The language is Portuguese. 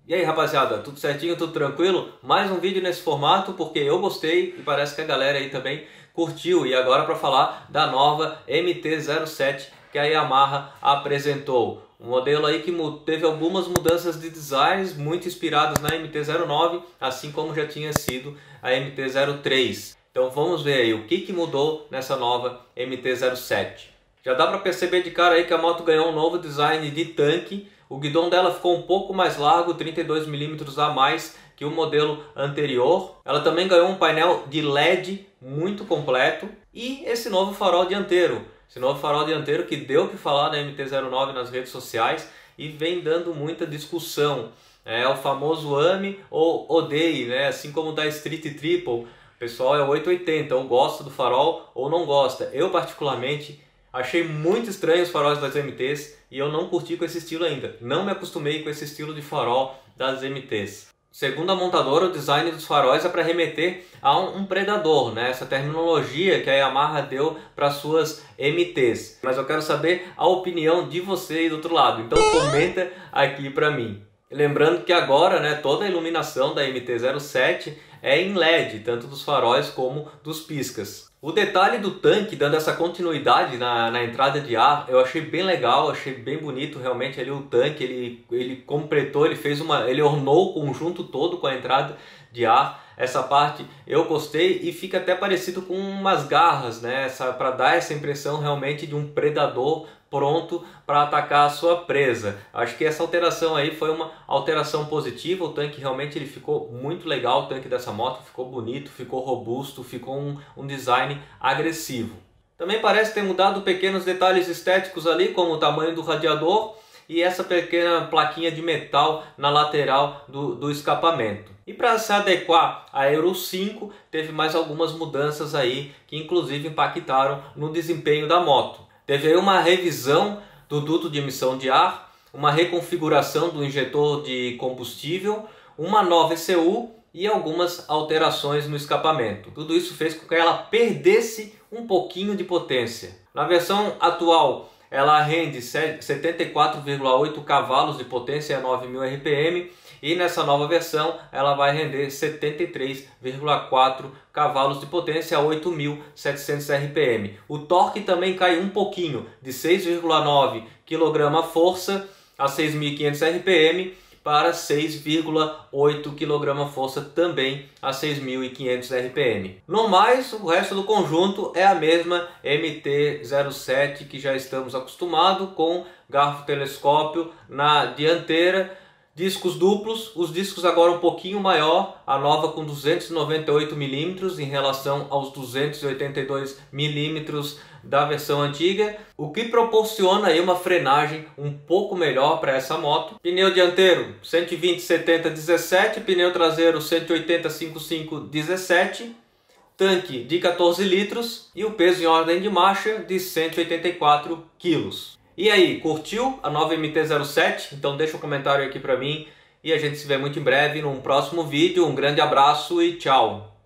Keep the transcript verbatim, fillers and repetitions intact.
E aí rapaziada, tudo certinho, tudo tranquilo? Mais um vídeo nesse formato porque eu gostei e parece que a galera aí também curtiu. E agora para falar da nova M T zero sete que a Yamaha apresentou. Um modelo aí que teve algumas mudanças de designs muito inspiradas na M T zero nove, assim como já tinha sido a M T zero três. Então vamos ver aí o que, que mudou nessa nova M T zero sete. Já dá para perceber de cara aí que a moto ganhou um novo design de tanque. O guidão dela ficou um pouco mais largo, trinta e dois milímetros a mais que o modelo anterior. Ela também ganhou um painel de L E D muito completo e esse novo farol dianteiro. Esse novo farol dianteiro que deu o que falar na M T zero nove nas redes sociais e vem dando muita discussão. É o famoso ame ou odeie, né? Assim como da Street Triple. O pessoal é oitocentos e oitenta, ou gosta do farol ou não gosta. Eu particularmente achei muito estranho os faróis das M Ts e eu não curti com esse estilo ainda. Não me acostumei com esse estilo de farol das M Ts. Segundo a montadora, o design dos faróis é para remeter a um, um predador, né? Essa terminologia que a Yamaha deu para suas M Ts. Mas eu quero saber a opinião de você aí do outro lado. Então comenta aqui para mim. Lembrando que agora, né, toda a iluminação da M T zero sete é em L E D, tanto dos faróis como dos piscas. O detalhe do tanque, dando essa continuidade na, na entrada de ar, eu achei bem legal, achei bem bonito realmente ali o tanque, ele, ele completou, ele fez uma, ele ornou o conjunto todo com a entrada de ar. Essa parte eu gostei e fica até parecido com umas garras, né, para dar essa impressão realmente de um predador pronto para atacar a sua presa. Acho que essa alteração aí foi uma alteração positiva. O tanque realmente ele ficou muito legal, o tanque dessa moto ficou bonito, ficou robusto, ficou um, um design agressivo. Também parece ter mudado pequenos detalhes estéticos ali, como o tamanho do radiador e essa pequena plaquinha de metal na lateral do, do escapamento. E para se adequar à Euro cinco, teve mais algumas mudanças aí que inclusive impactaram no desempenho da moto. Teve aí uma revisão do duto de emissão de ar, uma reconfiguração do injetor de combustível, uma nova E C U e algumas alterações no escapamento. Tudo isso fez com que ela perdesse um pouquinho de potência. Na versão atual, ela rende setenta e quatro vírgula oito cavalos de potência a nove mil R P M e nessa nova versão ela vai render setenta e três vírgula quatro cavalos de potência a oito mil e setecentos R P M. O torque também cai um pouquinho, de seis vírgula nove quilograma-força a seis mil e quinhentos R P M para seis vírgula oito quilograma-força também a seis mil e quinhentos R P M. No mais, o resto do conjunto é a mesma M T zero sete que já estamos acostumados, com garfo telescópio na dianteira, discos duplos, os discos agora um pouquinho maior, a nova com duzentos e noventa e oito milímetros em relação aos duzentos e oitenta e dois milímetros da versão antiga, o que proporciona aí uma frenagem um pouco melhor para essa moto. Pneu dianteiro cento e vinte setenta dezessete, pneu traseiro cento e oitenta cinquenta e cinco dezessete, tanque de quatorze litros e o peso em ordem de marcha de cento e oitenta e quatro quilos. E aí, curtiu a nova M T zero sete? Então deixa um comentário aqui para mim e a gente se vê muito em breve num próximo vídeo. Um grande abraço e tchau!